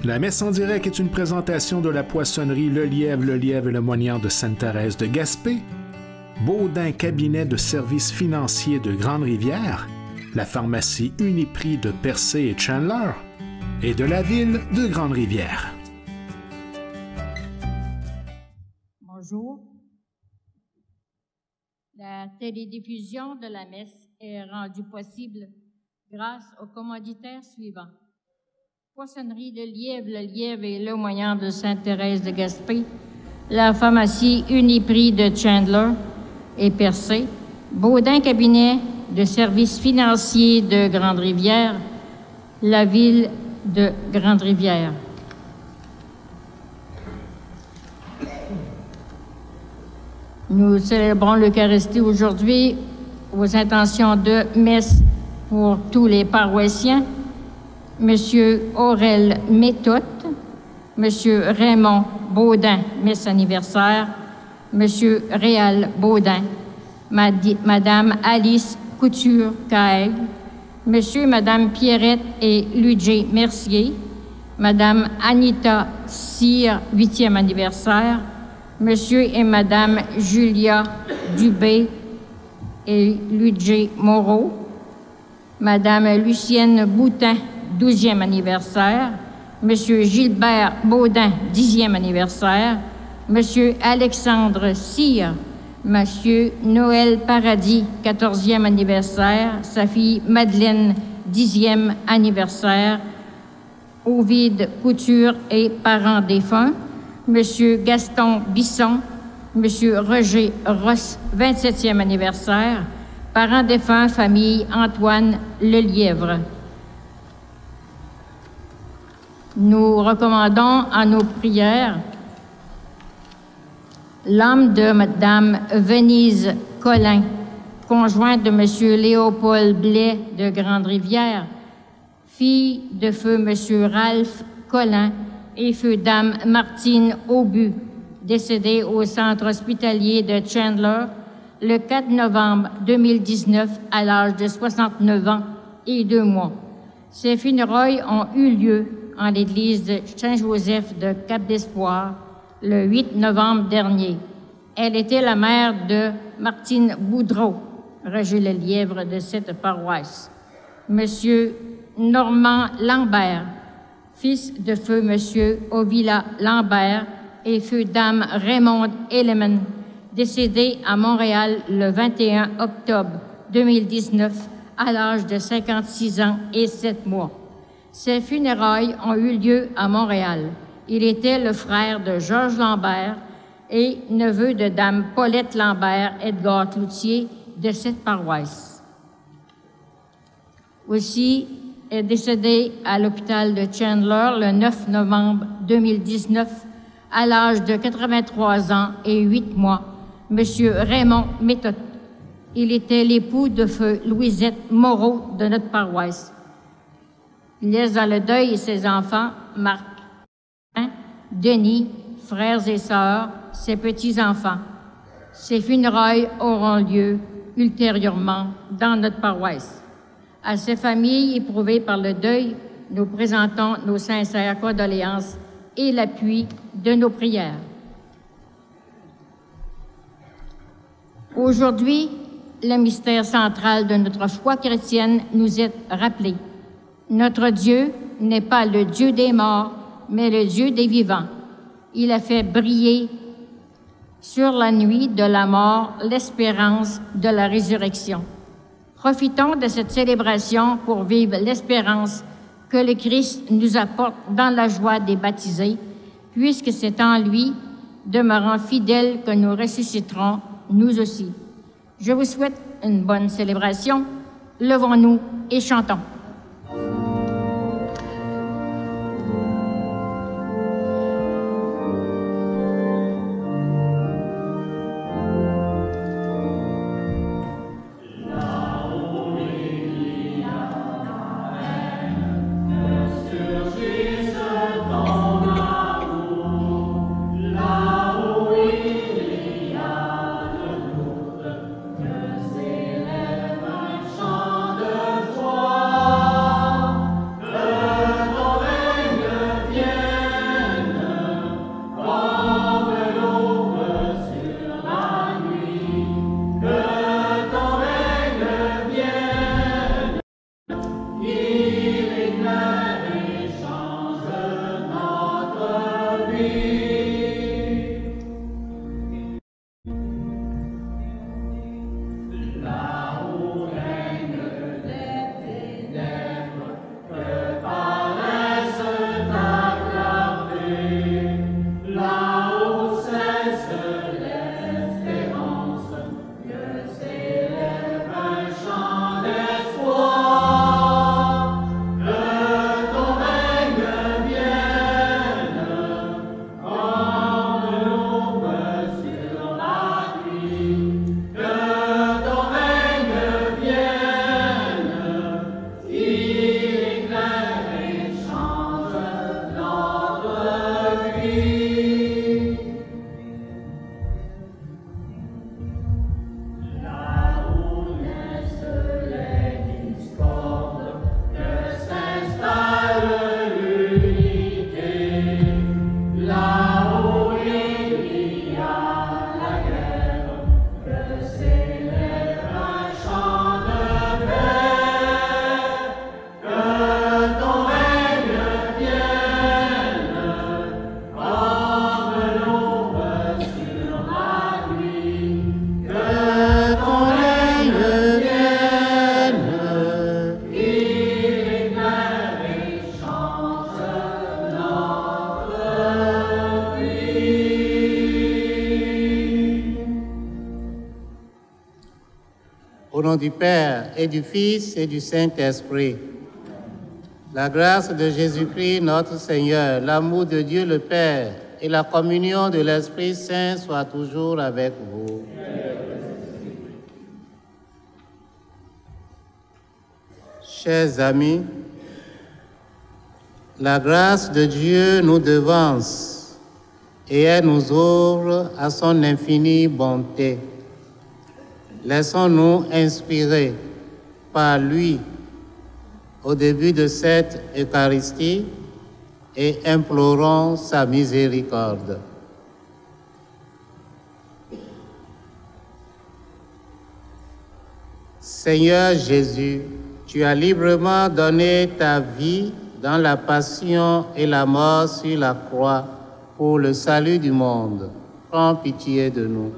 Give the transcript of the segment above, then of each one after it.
La messe en direct est une présentation de la poissonnerie Le Lièvre et le Moignard de Sainte-Thérèse de Gaspé, Baudin Cabinet de services financiers de Grande-Rivière, la pharmacie Uniprix de Percé et Chandler, et de la ville de Grande-Rivière. Bonjour. La télédiffusion de la messe est rendue possible grâce aux commanditaires suivants. Poissonnerie Le Lièvre et le Moignard de Sainte-Thérèse de Gaspé, la pharmacie Uniprix de Chandler et Percé, Baudin Cabinet de services financiers de Grande-Rivière, la ville de Grande-Rivière. Nous célébrons l'Eucharistie aujourd'hui aux intentions de messe pour tous les paroissiens. Monsieur Aurel Méthode, Monsieur Raymond Baudin, messe anniversaire, Monsieur Réal Baudin, Madame Alice Couture-Caille, Monsieur et Madame Pierrette et Ludger Mercier, Madame Anita Cyr, 8e anniversaire, Monsieur et Madame Julia Dubé et Ludger Moreau, Madame Lucienne Boutin, 12e anniversaire, Monsieur Gilbert Baudin, 10e anniversaire, Monsieur Alexandre Cyr, Monsieur Noël Paradis, 14e anniversaire, sa fille Madeleine, 10e anniversaire, Ovide Couture et parents défunts, Monsieur Gaston Bisson, Monsieur Roger Ross, 27e anniversaire, parents défunts, famille Antoine Lelièvre. Nous recommandons à nos prières l'âme de Madame Venise Collin, conjointe de Monsieur Léopold Blais de Grande-Rivière, fille de feu Monsieur Ralph Collin et feu Dame Martine Aubu, décédée au centre hospitalier de Chandler le 4 novembre 2019 à l'âge de 69 ans et 2 mois. Ces funérailles ont eu lieu en l'église de Saint-Joseph de Cap-d'Espoir le 8 novembre dernier. Elle était la mère de Martine Boudreau, Roger Lelièvre de cette paroisse. Monsieur Normand Lambert, fils de feu Monsieur Ovila Lambert et feu Dame Raymonde Eleman, décédé à Montréal le 21 octobre 2019 à l'âge de 56 ans et 7 mois. Ces funérailles ont eu lieu à Montréal. Il était le frère de Georges Lambert et neveu de Dame Paulette Lambert, Edgar Cloutier, de cette paroisse. Aussi est décédé à l'hôpital de Chandler le 9 novembre 2019 à l'âge de 83 ans et 8 mois, Monsieur Raymond Méthode. Il était l'époux de feu Louisette Moreau de notre paroisse. Il laisse dans le deuil ses enfants, Marc, Denis, frères et sœurs, ses petits-enfants. Ces funérailles auront lieu ultérieurement dans notre paroisse. À ces familles éprouvées par le deuil, nous présentons nos sincères condoléances et l'appui de nos prières. Aujourd'hui, le mystère central de notre foi chrétienne nous est rappelé. Notre Dieu n'est pas le Dieu des morts, mais le Dieu des vivants. Il a fait briller sur la nuit de la mort l'espérance de la résurrection. Profitons de cette célébration pour vivre l'espérance que le Christ nous apporte dans la joie des baptisés, puisque c'est en lui, demeurant fidèles, que nous ressusciterons, nous aussi. Je vous souhaite une bonne célébration. Levons-nous et chantons. Chant de foi. nom du Père et du Fils et du Saint-Esprit. La grâce de Jésus-Christ, notre Seigneur, l'amour de Dieu le Père et la communion de l'Esprit Saint soient toujours avec vous. Chers amis, la grâce de Dieu nous devance et elle nous ouvre à son infinie bonté. Laissons-nous inspirer par lui au début de cette Eucharistie et implorons sa miséricorde. Seigneur Jésus, tu as librement donné ta vie dans la passion et la mort sur la croix pour le salut du monde. Prends pitié de nous.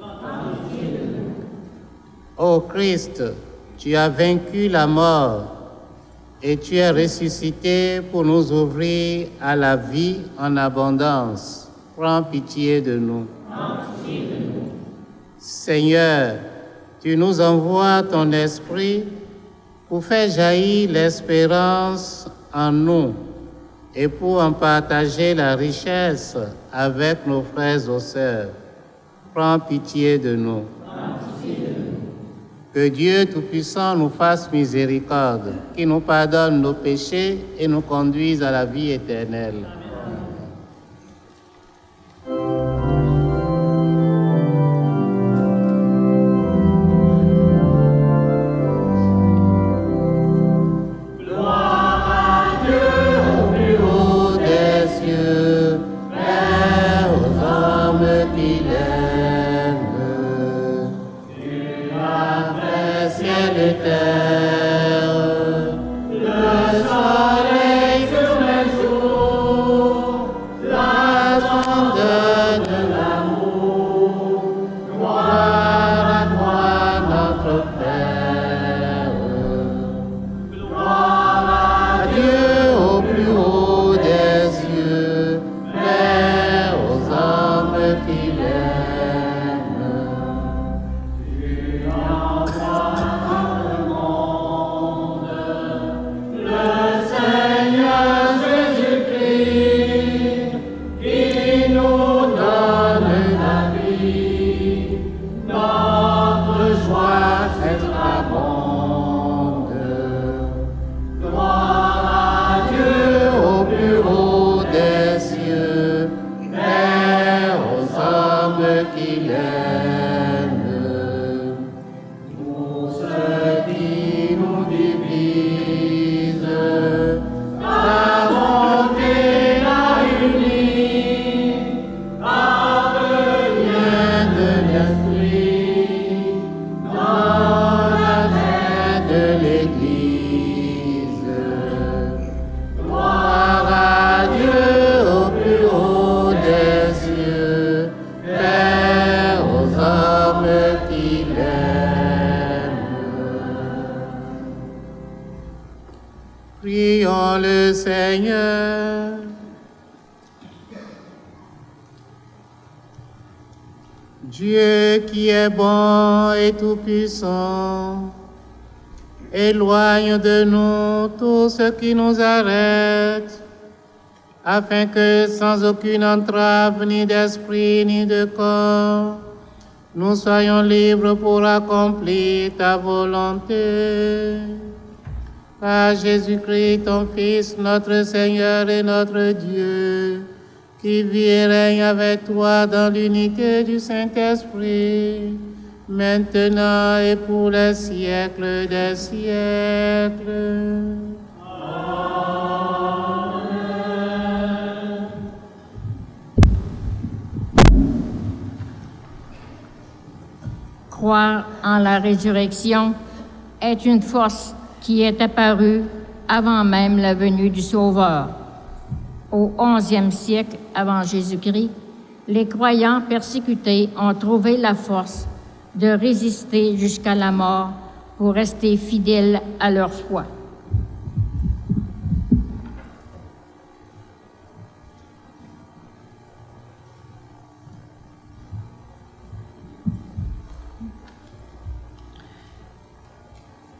Ô Christ, tu as vaincu la mort et tu es ressuscité pour nous ouvrir à la vie en abondance. Prends pitié de nous. Seigneur, tu nous envoies ton esprit pour faire jaillir l'espérance en nous et pour en partager la richesse avec nos frères et sœurs. Prends pitié de nous. Que Dieu Tout-Puissant nous fasse miséricorde, qu'il nous pardonne nos péchés et nous conduise à la vie éternelle. Prions le Seigneur. Dieu qui est bon et tout-puissant, éloigne de nous tout ce qui nous arrête, afin que sans aucune entrave ni d'esprit ni de corps, nous soyons libres pour accomplir ta volonté. Par Jésus-Christ, ton Fils, notre Seigneur et notre Dieu, qui vit et règne avec toi dans l'unité du Saint-Esprit, maintenant et pour les siècles des siècles. Amen. Croire en la résurrection est une force qui est apparue avant même la venue du Sauveur. Au 11e siècle avant Jésus-Christ, les croyants persécutés ont trouvé la force de résister jusqu'à la mort pour rester fidèles à leur foi.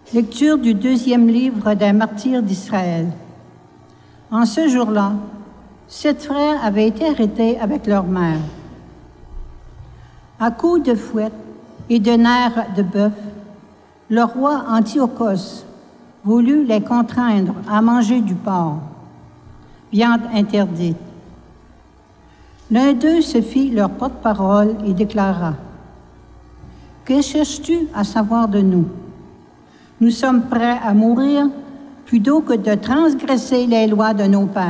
Lecture du 2e livre des martyrs d'Israël. En ce jour-là, 7 frères avaient été arrêtés avec leur mère. À coups de fouette et de nerfs de bœuf, le roi Antiochos voulut les contraindre à manger du porc, viande interdite. L'un d'eux se fit leur porte-parole et déclara: « Que cherches-tu à savoir de nous? Nous sommes prêts à mourir plutôt que de transgresser les lois de nos pères. »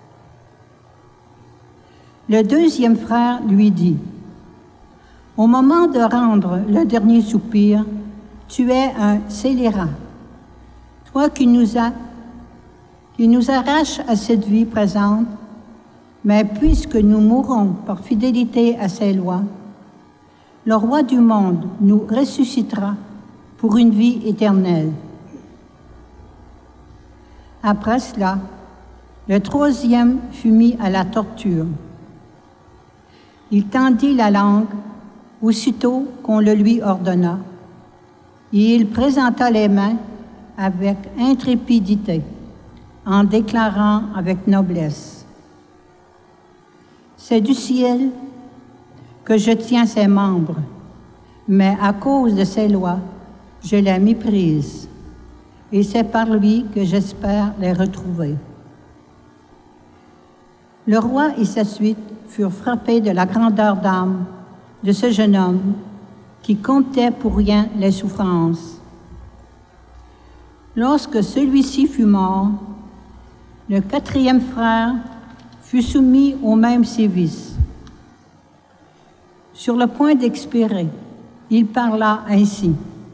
Le 2e frère lui dit: « Au moment de rendre le dernier soupir, tu es un scélérat, toi qui nous arraches à cette vie présente, mais puisque nous mourrons par fidélité à ses lois, le roi du monde nous ressuscitera pour une vie éternelle. » Après cela, le 3e fut mis à la torture. Il tendit la langue aussitôt qu'on le lui ordonna, et il présenta les mains avec intrépidité, en déclarant avec noblesse: « C'est du ciel que je tiens ses membres, mais à cause de ses lois, je les méprise, et c'est par lui que j'espère les retrouver. » Le roi et sa suite furent frappés de la grandeur d'âme de ce jeune homme qui comptait pour rien les souffrances. Lorsque celui-ci fut mort, le 4e frère fut soumis au même sévice. Sur le point d'expirer, il parla ainsi: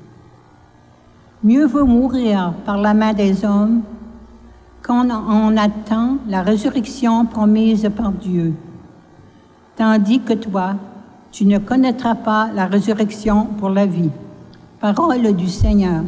« Mieux vaut mourir par la main des hommes qu'on en attend la résurrection promise par Dieu, tandis que toi, tu ne connaîtras pas la résurrection pour la vie. » Parole du Seigneur.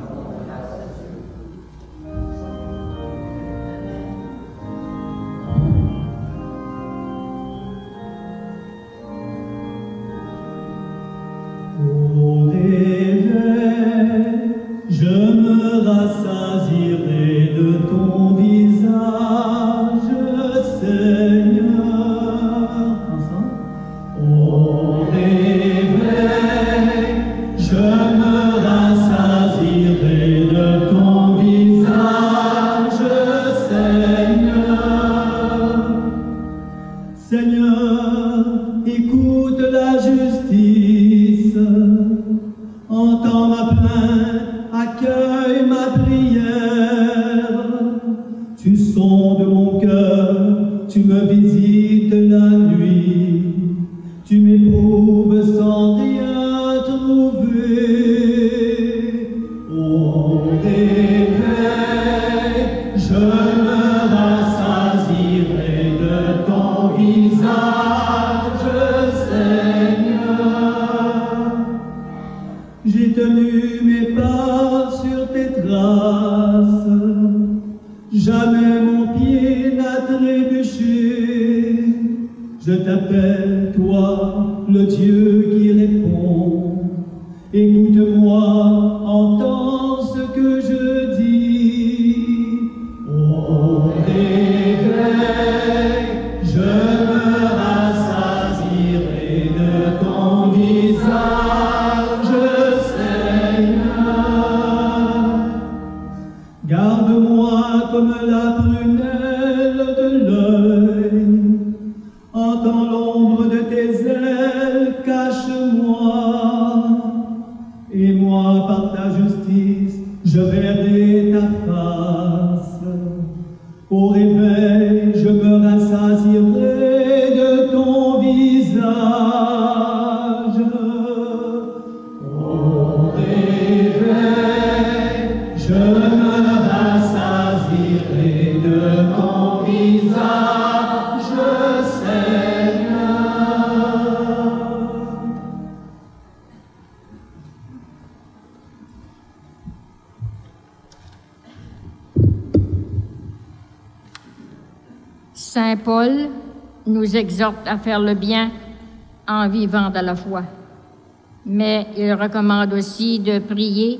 Saint Paul nous exhorte à faire le bien en vivant dans la foi, mais il recommande aussi de prier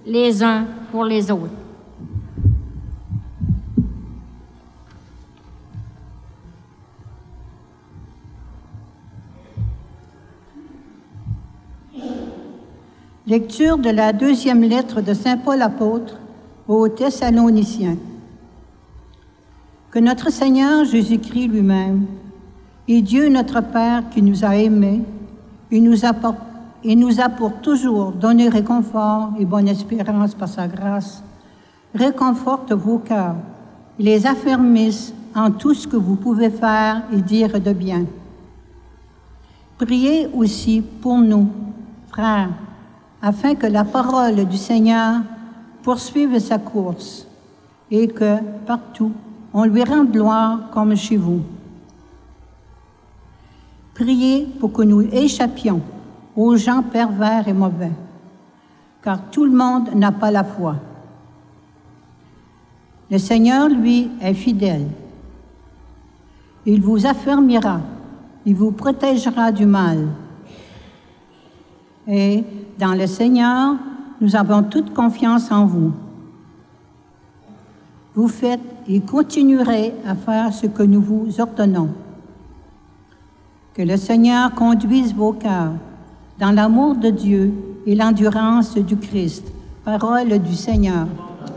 les uns pour les autres. Lecture de la deuxième lettre de Saint Paul apôtre aux Thessaloniciens. Que notre Seigneur Jésus-Christ lui-même et Dieu notre Père qui nous a aimés et nous a pour toujours donné réconfort et bonne espérance par sa grâce, réconforte vos cœurs et les affermisse en tout ce que vous pouvez faire et dire de bien. Priez aussi pour nous, frères, afin que la parole du Seigneur poursuive sa course et que, partout, on lui rende gloire comme chez vous. Priez pour que nous échappions aux gens pervers et mauvais, car tout le monde n'a pas la foi. Le Seigneur, lui, est fidèle. Il vous affermira, il vous protégera du mal. Et dans le Seigneur, nous avons toute confiance en vous. Vous faites et continuerez à faire ce que nous vous ordonnons. Que le Seigneur conduise vos cœurs dans l'amour de Dieu et l'endurance du Christ. Parole du Seigneur.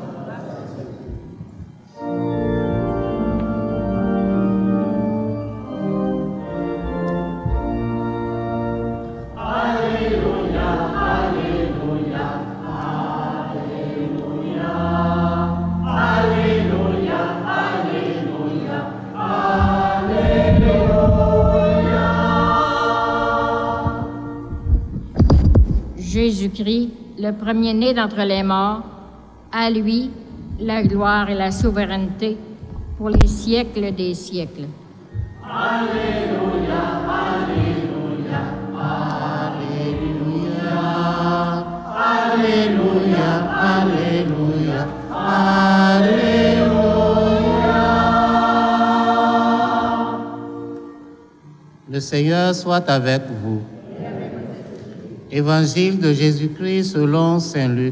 Jésus-Christ, le premier-né d'entre les morts, à lui la gloire et la souveraineté pour les siècles des siècles. Alléluia, Alléluia, Alléluia, Alléluia, Alléluia, Alléluia. Le Seigneur soit avec vous. Évangile de Jésus-Christ selon saint Luc.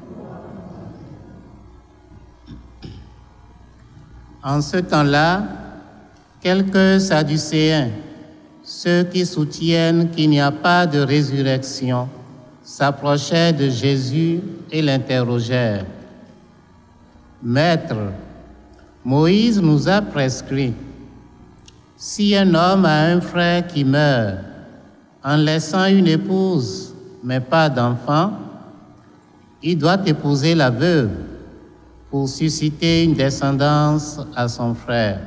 En ce temps-là, quelques Sadducéens, ceux qui soutiennent qu'il n'y a pas de résurrection, s'approchaient de Jésus et l'interrogèrent. « Maître, Moïse nous a prescrit, si un homme a un frère qui meurt, en laissant une épouse, mais pas d'enfant, il doit épouser la veuve pour susciter une descendance à son frère.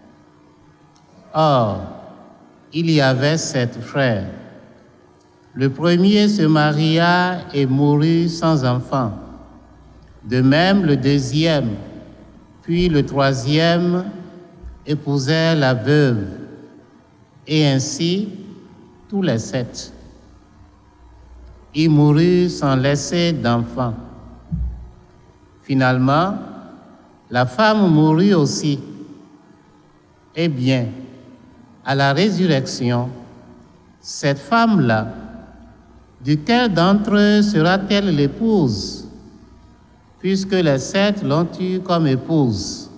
Or, il y avait 7 frères. Le premier se maria et mourut sans enfant. De même, le deuxième, puis le troisième épousèrent la veuve, et ainsi tous les 7. Ils moururent sans laisser d'enfant. Finalement, la femme mourut aussi. Eh bien, à la résurrection, cette femme-là, duquel d'entre eux sera-t-elle l'épouse, puisque les 7 l'ont eue comme épouse?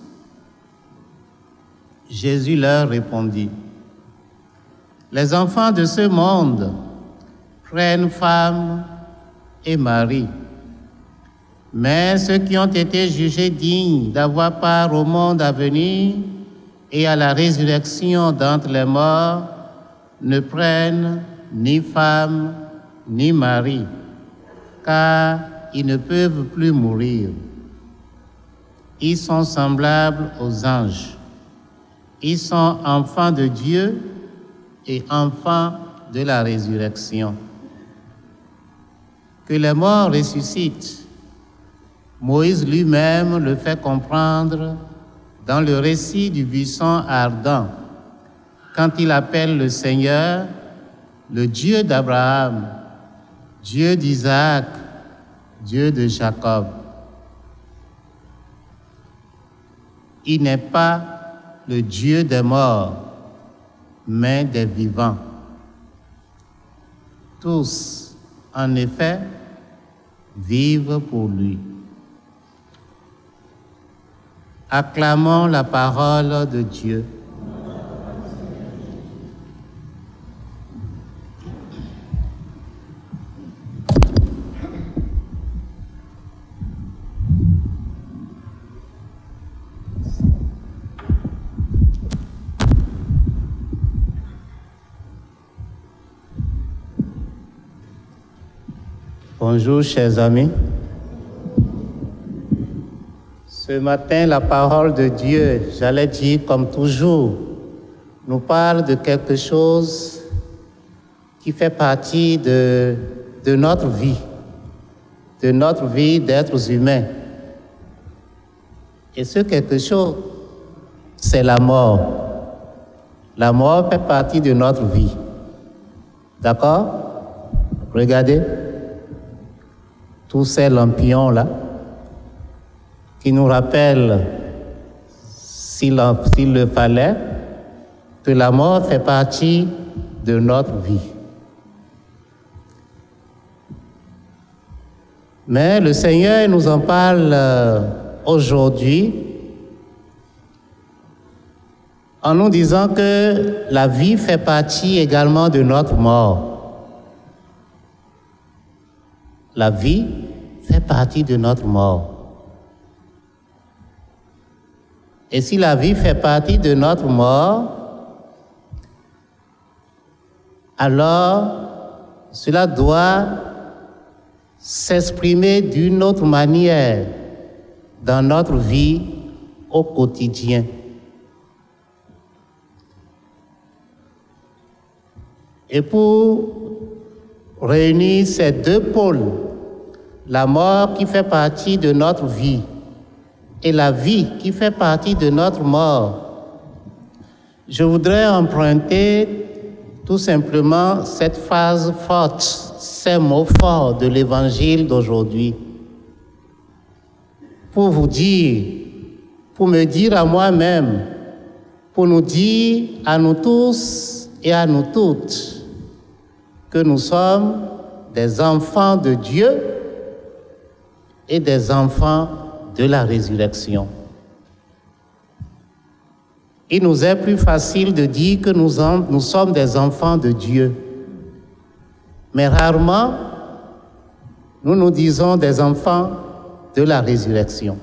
Jésus leur répondit: les enfants de ce monde prennent femme et mari, mais ceux qui ont été jugés dignes d'avoir part au monde à venir et à la résurrection d'entre les morts ne prennent ni femme ni mari, car ils ne peuvent plus mourir. Ils sont semblables aux anges. Ils sont enfants de Dieu et enfants de la résurrection. Que les morts ressuscitent, Moïse lui-même le fait comprendre dans le récit du buisson ardent, quand il appelle le Seigneur le Dieu d'Abraham, Dieu d'Isaac, Dieu de Jacob. Il n'est pas le Dieu des morts, mais des vivants. Tous, en effet, vivre pour lui. Acclamons la parole de Dieu. Bonjour, chers amis. Ce matin, la parole de Dieu, j'allais dire comme toujours, nous parle de quelque chose qui fait partie de notre vie d'êtres humains. Et ce quelque chose, c'est la mort. La mort fait partie de notre vie. D'accord? Regardez. Tous ces lampions-là, qui nous rappellent, s'il le fallait, que la mort fait partie de notre vie. Mais le Seigneur nous en parle aujourd'hui en nous disant que la vie fait partie également de notre mort. La vie fait partie de notre mort. Et si la vie fait partie de notre mort, alors cela doit s'exprimer d'une autre manière dans notre vie au quotidien. Et pour réunir ces deux pôles, la mort qui fait partie de notre vie et la vie qui fait partie de notre mort, je voudrais emprunter tout simplement cette phrase forte, ces mots forts de l'évangile d'aujourd'hui, pour vous dire, pour me dire à moi-même, pour nous dire à nous tous et à nous toutes, que nous sommes des enfants de Dieu et des enfants de la résurrection. Il nous est plus facile de dire que nous sommes des enfants de Dieu. Mais rarement, nous disons des enfants de la résurrection.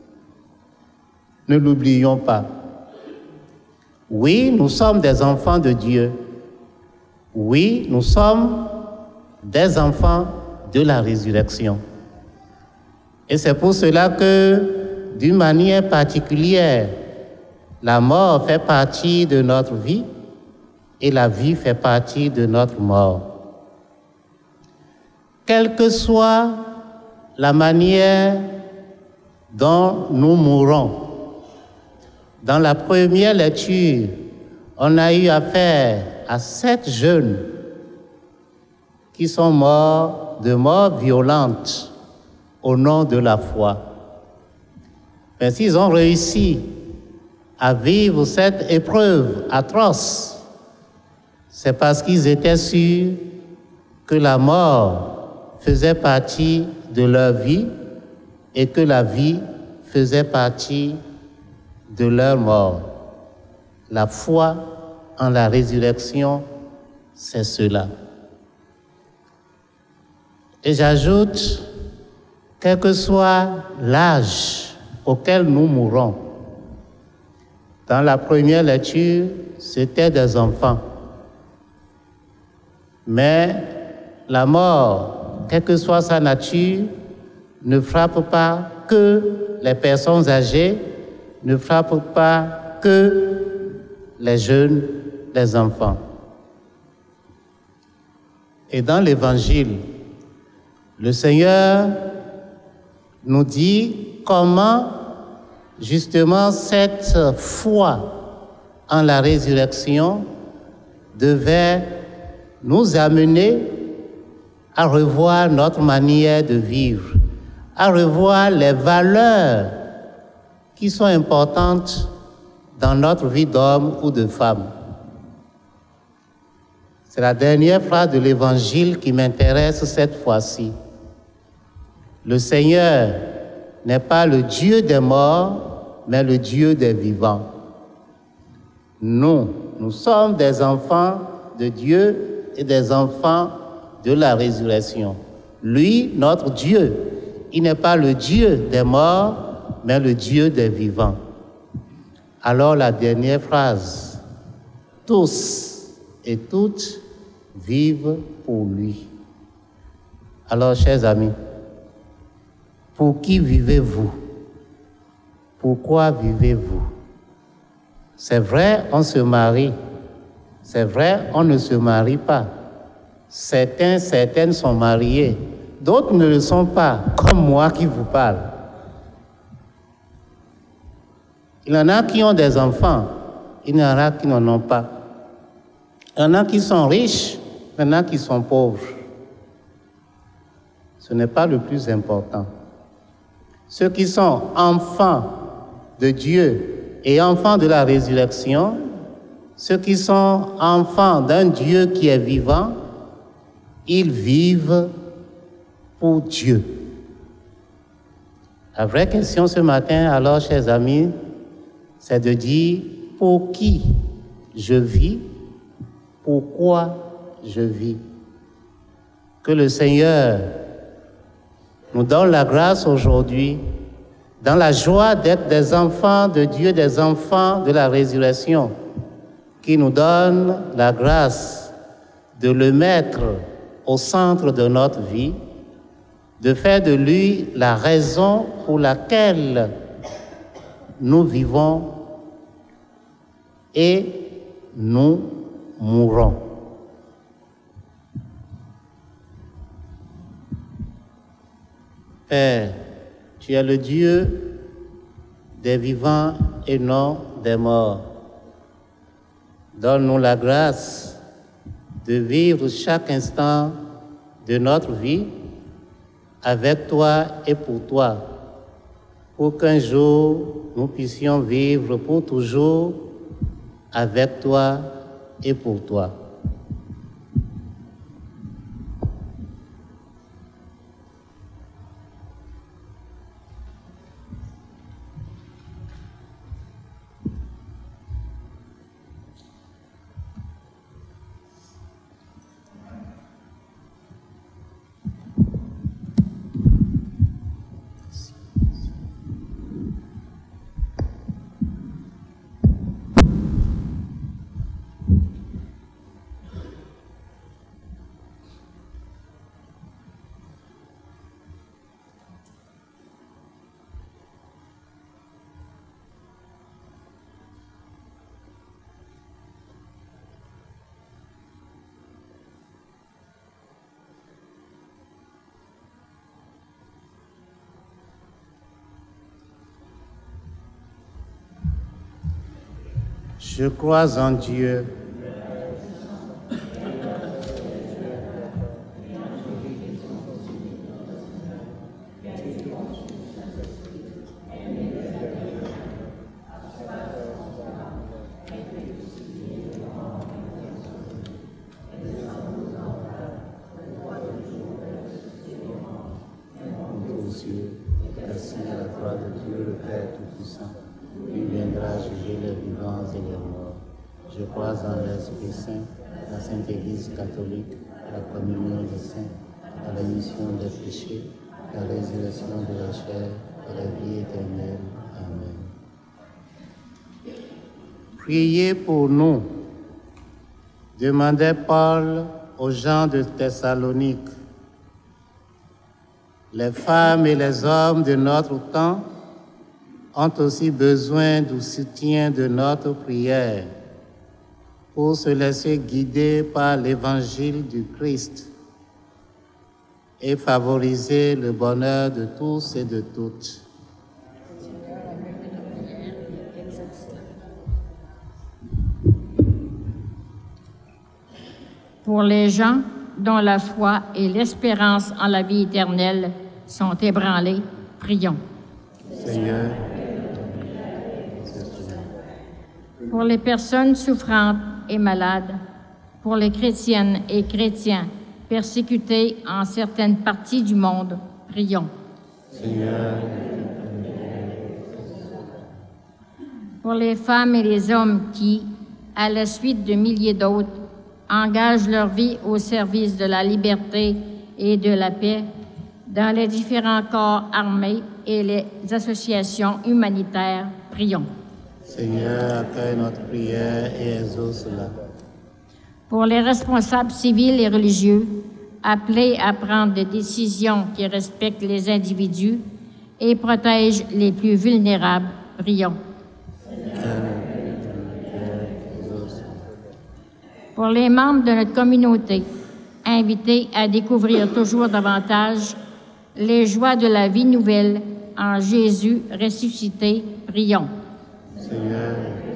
Ne l'oublions pas. Oui, nous sommes des enfants de Dieu. Oui, nous sommes des enfants de la résurrection. Et c'est pour cela que, d'une manière particulière, la mort fait partie de notre vie et la vie fait partie de notre mort. Quelle que soit la manière dont nous mourons, dans la première lecture, on a eu affaire à 7 jeunes qui sont morts de mort violente au nom de la foi. Mais s'ils ont réussi à vivre cette épreuve atroce, c'est parce qu'ils étaient sûrs que la mort faisait partie de leur vie et que la vie faisait partie de leur mort. La foi en la résurrection, c'est cela. Et j'ajoute, quel que soit l'âge auquel nous mourons, dans la première lecture, c'était des enfants. Mais la mort, quelle que soit sa nature, ne frappe pas que les personnes âgées, ne frappe pas que les jeunes, les enfants. Et dans l'Évangile, le Seigneur nous dit comment justement cette foi en la résurrection devait nous amener à revoir notre manière de vivre, à revoir les valeurs qui sont importantes dans notre vie d'homme ou de femme. C'est la dernière phrase de l'Évangile qui m'intéresse cette fois-ci. Le Seigneur n'est pas le Dieu des morts, mais le Dieu des vivants. Nous sommes des enfants de Dieu et des enfants de la résurrection. Lui, notre Dieu, il n'est pas le Dieu des morts, mais le Dieu des vivants. Alors la dernière phrase, tous et toutes vivent pour lui. Alors, chers amis, pour qui vivez-vous? Pourquoi vivez-vous? C'est vrai, on se marie. C'est vrai, on ne se marie pas. Certaines sont mariés. D'autres ne le sont pas, comme moi qui vous parle. Il y en a qui ont des enfants, il y en a qui n'en ont pas. Il y en a qui sont riches, il y en a qui sont pauvres. Ce n'est pas le plus important. Ceux qui sont enfants de Dieu et enfants de la résurrection, ceux qui sont enfants d'un Dieu qui est vivant, ils vivent pour Dieu. La vraie question ce matin, alors, chers amis, c'est de dire pour qui je vis, pourquoi je vis. Que le Seigneur nous donne la grâce aujourd'hui, dans la joie d'être des enfants de Dieu, des enfants de la résurrection, qui nous donne la grâce de le mettre au centre de notre vie, de faire de lui la raison pour laquelle nous vivons et nous mourons. Père, tu es le Dieu des vivants et non des morts. Donne-nous la grâce de vivre chaque instant de notre vie avec toi et pour toi, pour qu'un jour nous puissions vivre pour toujours avec toi et pour toi. Je crois en Dieu, assis à la droite de Dieu le Père Tout-Puissant. Il viendra juger les vivants et les morts. Je crois en l'Esprit Saint, la Sainte Église catholique, la communion des saints, à la rémission des péchés, la résurrection de la chair et la vie éternelle. Amen. Priez pour nous, demandait Paul aux gens de Thessalonique. Les femmes et les hommes de notre temps ont aussi besoin du soutien de notre prière pour se laisser guider par l'évangile du Christ et favoriser le bonheur de tous et de toutes. Pour les gens dont la foi et l'espérance en la vie éternelle sont ébranlées, prions. Seigneur, pour les personnes souffrantes et malades, pour les chrétiennes et chrétiens persécutés en certaines parties du monde, prions. Seigneur. Pour les femmes et les hommes qui, à la suite de milliers d'autres, engagent leur vie au service de la liberté et de la paix dans les différents corps armés et les associations humanitaires, prions. Seigneur, accueille notre prière et exauce-la. Pour les responsables civils et religieux, appelés à prendre des décisions qui respectent les individus et protègent les plus vulnérables, prions. Pour les membres de notre communauté, invités à découvrir toujours davantage les joies de la vie nouvelle en Jésus ressuscité, prions. Seigneur,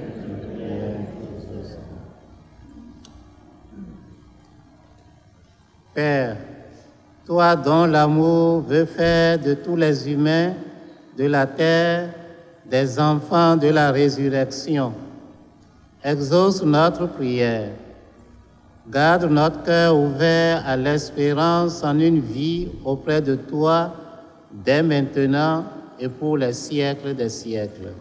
Père, toi dont l'amour veut faire de tous les humains de la terre des enfants de la résurrection, exauce notre prière. Garde notre cœur ouvert à l'espérance en une vie auprès de toi dès maintenant et pour les siècles des siècles.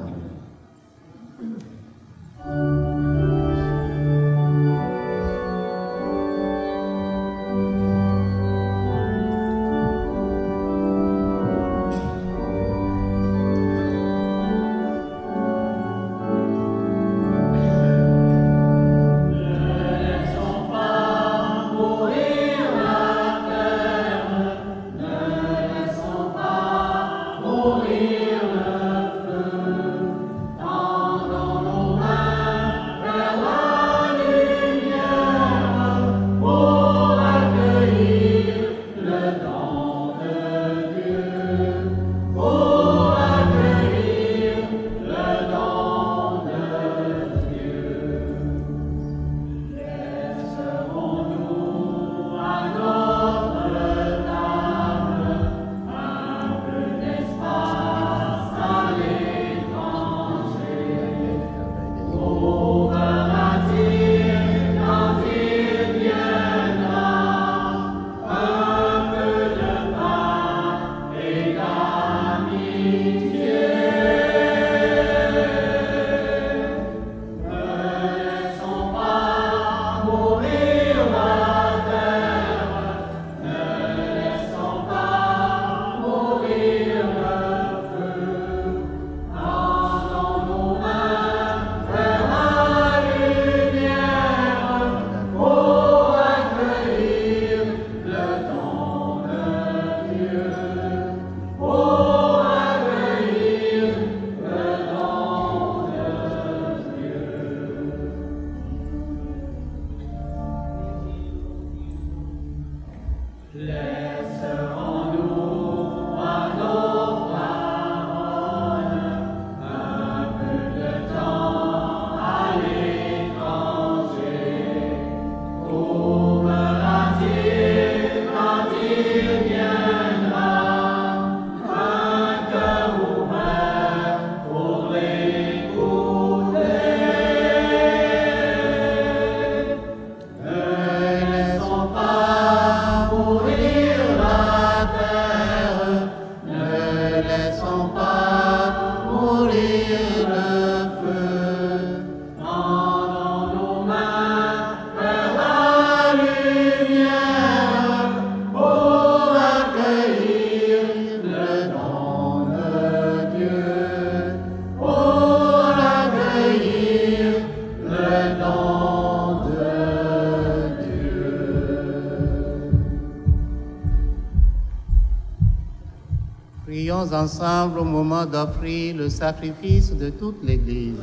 Prions ensemble au moment d'offrir le sacrifice de toute l'Église.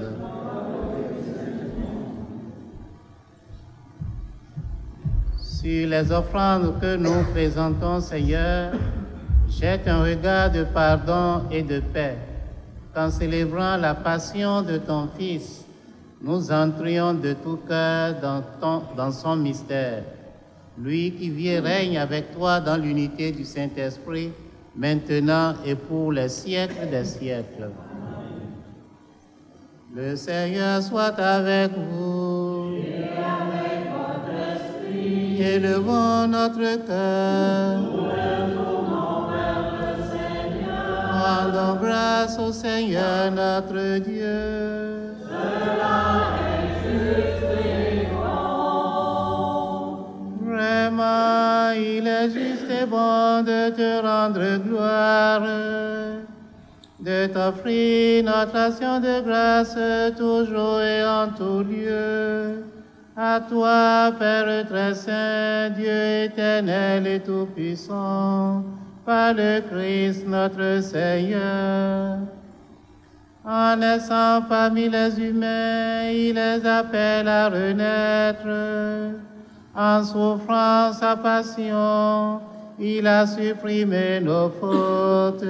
Sur les offrandes que nous présentons, Seigneur, jette un regard de pardon et de paix, qu'en célébrant la passion de ton Fils, nous entrions de tout cœur dans son mystère. Lui qui vit et règne avec toi dans l'unité du Saint-Esprit, maintenant et pour les siècles des siècles. Le Seigneur soit avec vous. Et avec votre esprit. Élevons notre cœur. Nous le tournons vers le Seigneur. rendons grâce au Seigneur notre Dieu. Vraiment, il est juste et bon de te rendre gloire, de t'offrir notre action de grâce toujours et en tout lieu. À toi, Père très saint, Dieu éternel et tout-puissant, par le Christ notre Seigneur. En naissant parmi les humains, il les appelle à renaître. En souffrant sa passion, il a supprimé nos fautes.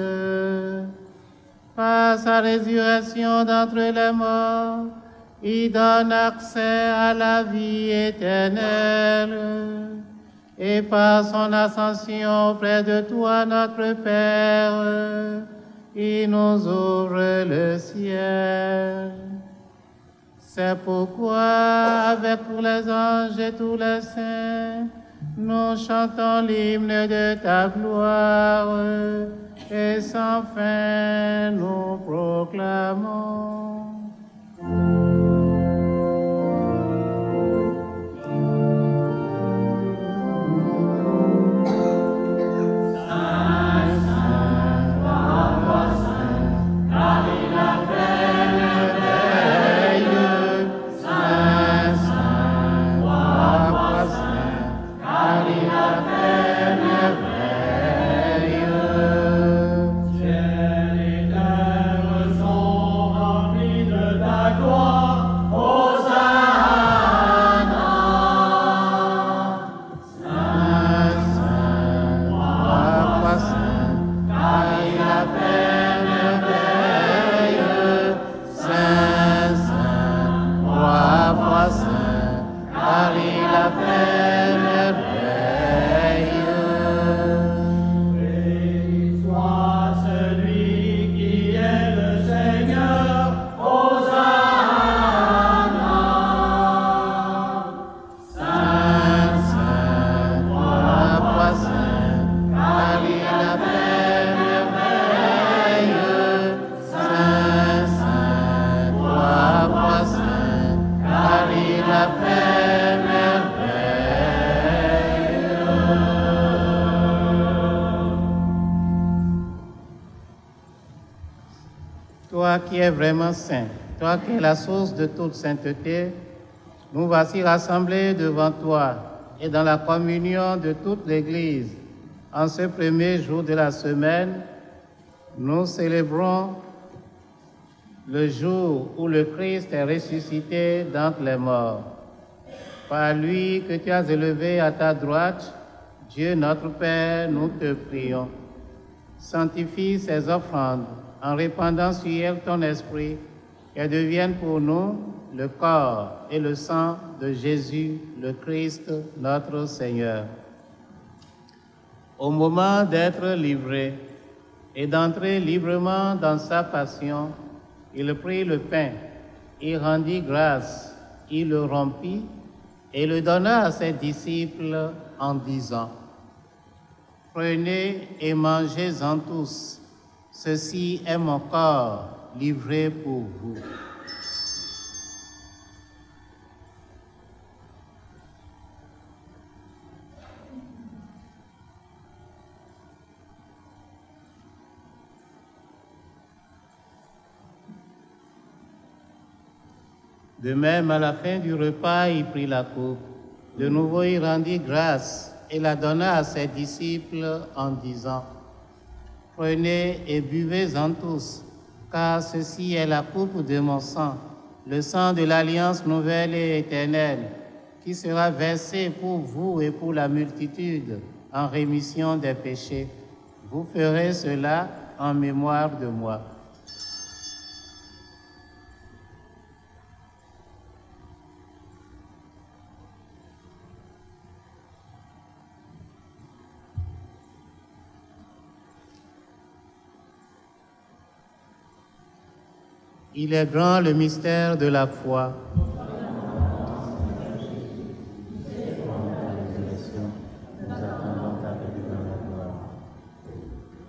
Par sa résurrection d'entre les morts, il donne accès à la vie éternelle. Et par son ascension auprès de toi, notre Père, il nous ouvre le ciel. C'est pourquoi, avec tous les anges et tous les saints, nous chantons l'hymne de ta gloire, et sans fin nous proclamons. Toi qui es vraiment saint, toi qui es la source de toute sainteté, nous voici rassemblés devant toi et dans la communion de toute l'Église. En ce premier jour de la semaine, nous célébrons le jour où le Christ est ressuscité d'entre les morts. Par lui que tu as élevé à ta droite, Dieu notre Père, nous te prions. Sanctifie ces offrandes en répandant sur elles ton esprit, qu'elles deviennent pour nous le corps et le sang de Jésus, le Christ, notre Seigneur. Au moment d'être livré et d'entrer librement dans sa passion, il prit le pain, il rendit grâce, il le rompit et le donna à ses disciples en disant: « Prenez et mangez-en tous. Ceci est mon corps livré pour vous. » De même, à la fin du repas, il prit la coupe. De nouveau, il rendit grâce et la donna à ses disciples en disant: « Prenez et buvez-en tous, car ceci est la coupe de mon sang, le sang de l'alliance nouvelle et éternelle, qui sera versé pour vous et pour la multitude en rémission des péchés. Vous ferez cela en mémoire de moi. » Il est grand le mystère de la foi.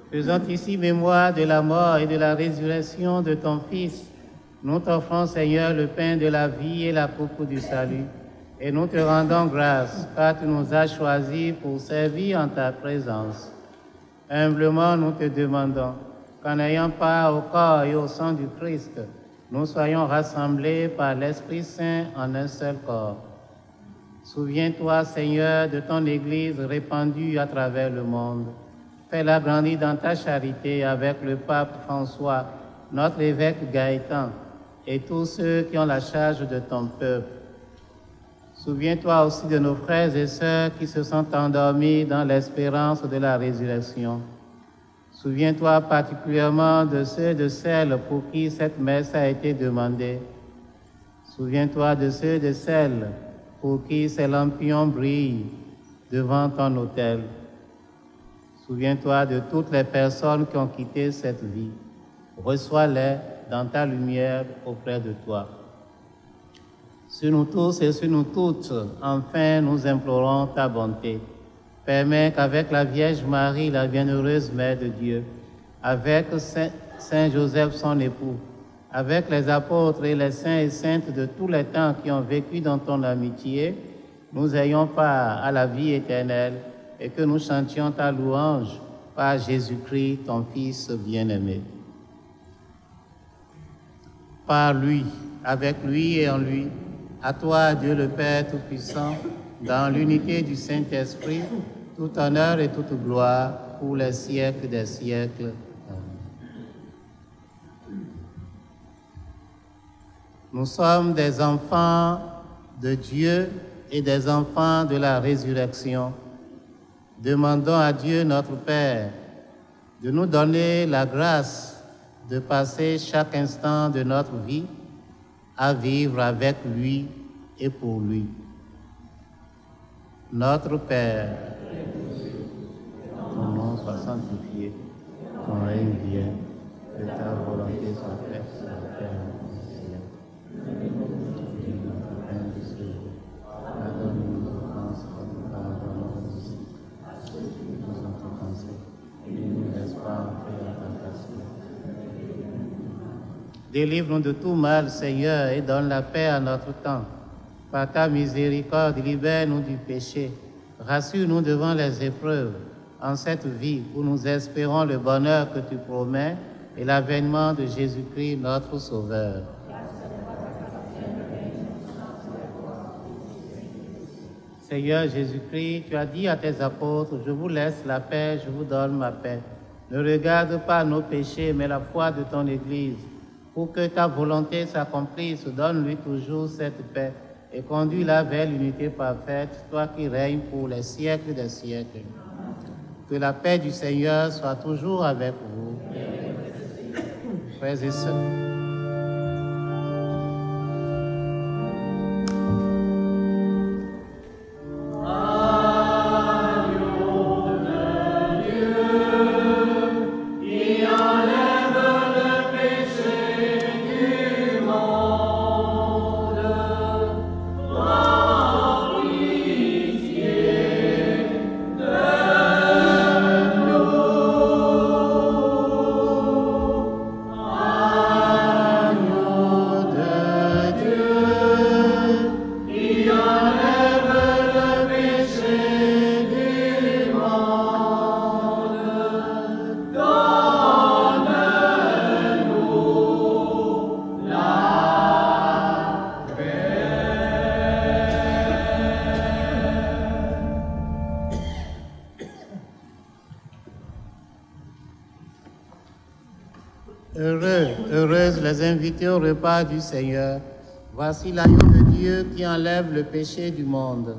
Faisant ici mémoire de la mort et de la résurrection de ton Fils, nous t'offrons, Seigneur, le pain de la vie et la coupe du salut. Et nous te rendons grâce, car tu nous as choisis pour servir en ta présence. Humblement, nous te demandons qu'en ayant part au corps et au sang du Christ, nous soyons rassemblés par l'Esprit Saint en un seul corps. Souviens-toi, Seigneur, de ton Église répandue à travers le monde. Fais-la grandir dans ta charité avec le pape François, notre évêque Gaëtan, et tous ceux qui ont la charge de ton peuple. Souviens-toi aussi de nos frères et sœurs qui se sont endormis dans l'espérance de la résurrection. Souviens-toi particulièrement de ceux et de celles pour qui cette messe a été demandée. Souviens-toi de ceux et de celles pour qui ces lampions brillent devant ton autel. Souviens-toi de toutes les personnes qui ont quitté cette vie. Reçois-les dans ta lumière auprès de toi. Sur nous tous et sur nous toutes, enfin, nous implorons ta bonté. Permets qu'avec la Vierge Marie, la bienheureuse Mère de Dieu, avec Saint Joseph, son époux, avec les apôtres et les saints et saintes de tous les temps qui ont vécu dans ton amitié, nous ayons part à la vie éternelle et que nous chantions ta louange par Jésus-Christ, ton Fils bien-aimé. Par lui, avec lui et en lui, à toi, Dieu le Père Tout-Puissant, dans l'unité du Saint-Esprit, tout honneur et toute gloire pour les siècles des siècles. Nous sommes des enfants de Dieu et des enfants de la résurrection. Demandons à Dieu notre Père de nous donner la grâce de passer chaque instant de notre vie à vivre avec lui et pour lui. Notre Père, ton nom soit sanctifié, ton règne vienne, que ta volonté soit faite sur la terre et au ciel. Donne-nous notre pain de ce jour. Pardonne-nous nos offenses comme nous pardonnons aussi à ceux qui nous ont offensés. Et ne nous laisse pas entrer en tentation. Délivre-nous de tout mal, Seigneur, et donne la paix à notre temps. Par ta miséricorde, libère-nous du péché. Rassure-nous devant les épreuves, en cette vie où nous espérons le bonheur que tu promets et l'avènement de Jésus-Christ, notre Sauveur. Seigneur Jésus-Christ, tu as dit à tes apôtres, je vous laisse la paix, je vous donne ma paix. Ne regarde pas nos péchés, mais la foi de ton Église. Pour que ta volonté s'accomplisse, donne-lui toujours cette paix et conduis-la vers l'unité parfaite, toi qui règnes pour les siècles des siècles. Que la paix du Seigneur soit toujours avec vous. Frères et sœurs. Heureuses les invités au repas du Seigneur. Voici l'agneau de Dieu qui enlève le péché du monde.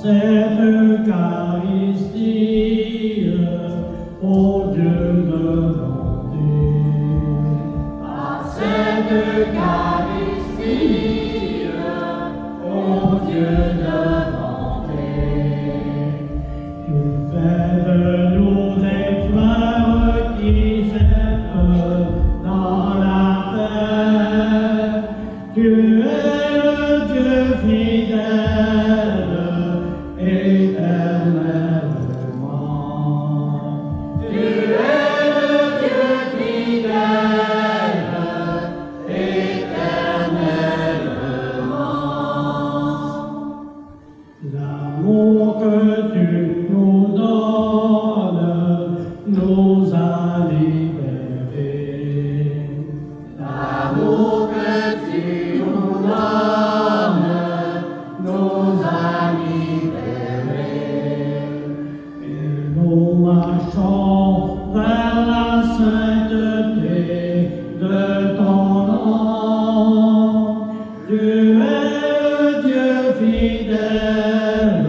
cette Eucharistie, ô Dieu de bonté. Par cette Eucharistie, ô Dieu de bonté, tu fais de nous des fleurs qui s'aiment dans la terre. Tu es le Dieu fidèle, éternellement. Tu es le Dieu fidèle, éternellement. L'amour que tu nous donnes nous a libérés. L'amour que tu nous donnes nous a libérés. Et nous marchons vers la sainteté de ton nom. Tu es le Dieu fidèle,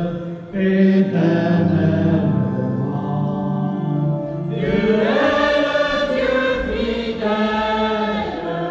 éternellement. Tu es le Dieu fidèle,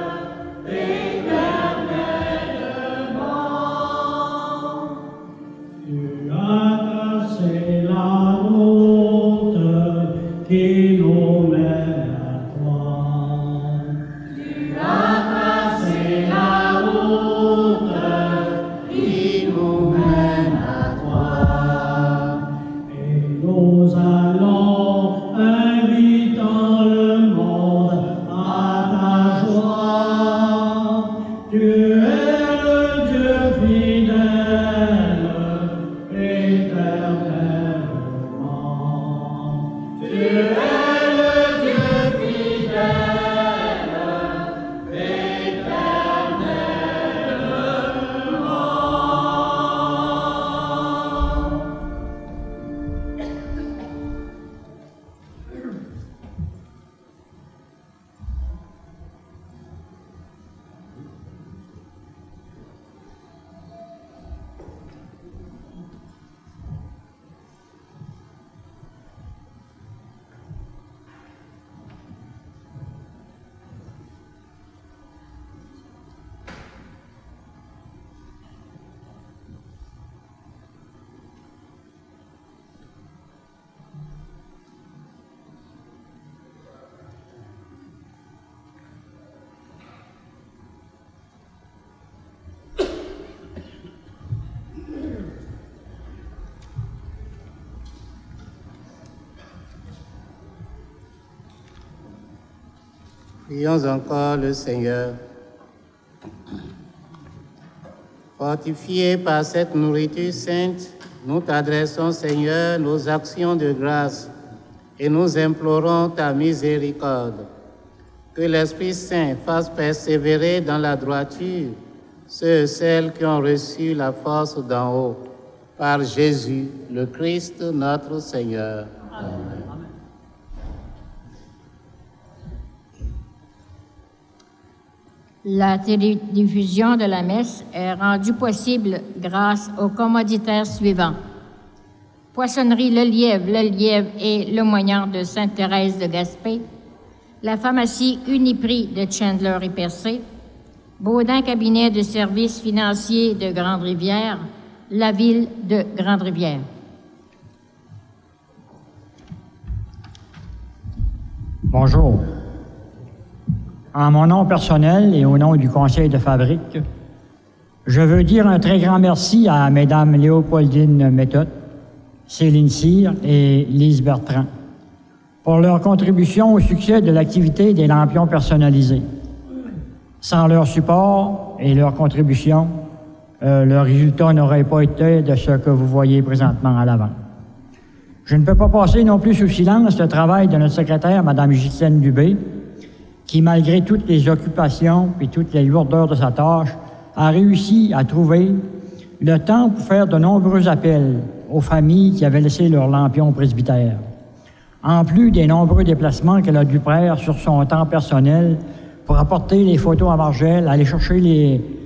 éternellement. Tu as tracé la route qui nous mène à toi. Tu as tracé la route qui nous mène à toi. Et nous allons invitant le monde à ta joie. Tu es le Dieu fidèle, éternellement. Tu es le Dieu fidèle, Prions encore le Seigneur. Fortifiés par cette nourriture sainte, nous t'adressons, Seigneur, nos actions de grâce et nous implorons ta miséricorde. Que l'Esprit Saint fasse persévérer dans la droiture ceux et celles qui ont reçu la force d'en haut, par Jésus, le Christ, notre Seigneur. Amen. La télédiffusion de la messe est rendue possible grâce aux commanditaires suivants. Poissonnerie Le Lièvre et Le Moignard de Sainte-Thérèse de Gaspé, la pharmacie Uniprix de Chandler et Percé, Baudin Cabinet de services financiers de Grande-Rivière, la ville de Grande-Rivière. Bonjour. En mon nom personnel et au nom du conseil de fabrique, je veux dire un très grand merci à Mesdames Léopoldine Méthode, Céline Cyr et Lise Bertrand pour leur contribution au succès de l'activité des lampions personnalisés. Sans leur support et leur contribution, le résultat n'aurait pas été de ce que vous voyez présentement à l'avant. Je ne peux pas passer non plus sous silence le travail de notre secrétaire, Mme Ghislaine Dubé, qui, malgré toutes les occupations et toutes les lourdeurs de sa tâche, a réussi à trouver le temps pour faire de nombreux appels aux familles qui avaient laissé leur lampion au presbytère. En plus des nombreux déplacements qu'elle a dû faire sur son temps personnel pour apporter les photos à Margelle, aller chercher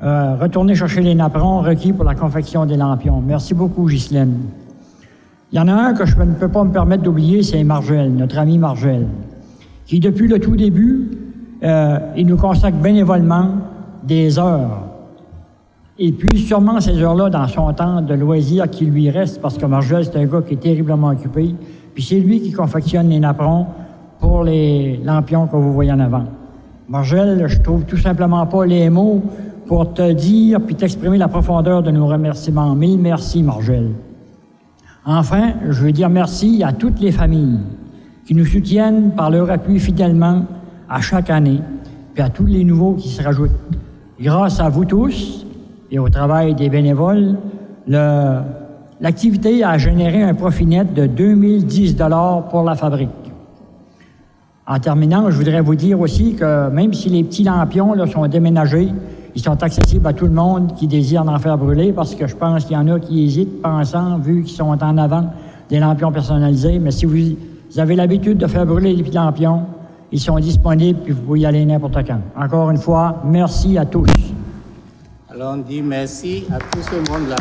retourner chercher les napperons requis pour la confection des lampions. Merci beaucoup, Ghislaine. Il y en a un que je ne peux pas me permettre d'oublier, c'est Margelle, notre ami Margelle, qui, depuis le tout début, il nous consacre bénévolement des heures. Et puis, sûrement ces heures-là dans son temps de loisirs qui lui reste, parce que Margelle, c'est un gars qui est terriblement occupé. Puis c'est lui qui confectionne les napperons pour les lampions que vous voyez en avant. Margelle, je trouve tout simplement pas les mots pour te dire puis t'exprimer la profondeur de nos remerciements. Mille merci, Margelle. Enfin, je veux dire merci à toutes les familles qui nous soutiennent par leur appui fidèlement à chaque année, puis à tous les nouveaux qui se rajoutent. Grâce à vous tous et au travail des bénévoles, l'activité a généré un profit net de 2010 $ pour la fabrique. En terminant, je voudrais vous dire aussi que même si les petits lampions là, sont déménagés, ils sont accessibles à tout le monde qui désire en faire brûler, parce que je pense qu'il y en a qui hésitent, pensant, vu qu'ils sont en avant des lampions personnalisés. Mais si vous avez l'habitude de faire brûler les petits lampions, ils sont disponibles, puis vous pouvez y aller n'importe quand. Encore une fois, merci à tous. Alors on dit merci à tout ce monde-là.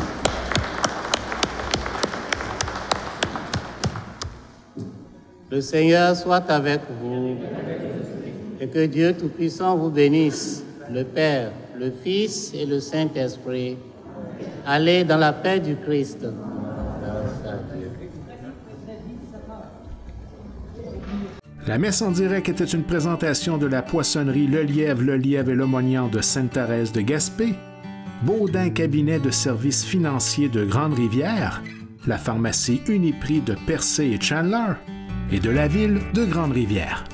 Le Seigneur soit avec vous et que Dieu Tout-Puissant vous bénisse, le Père, le Fils et le Saint-Esprit. Allez dans la paix du Christ. Grâce à Dieu. La messe en direct était une présentation de la poissonnerie Le Lièvre et l'Aumônière de Sainte-Thérèse de Gaspé, Baudin Cabinet de services financiers de Grande-Rivière, la pharmacie Uniprix de Percé et Chandler, et de la ville de Grande-Rivière.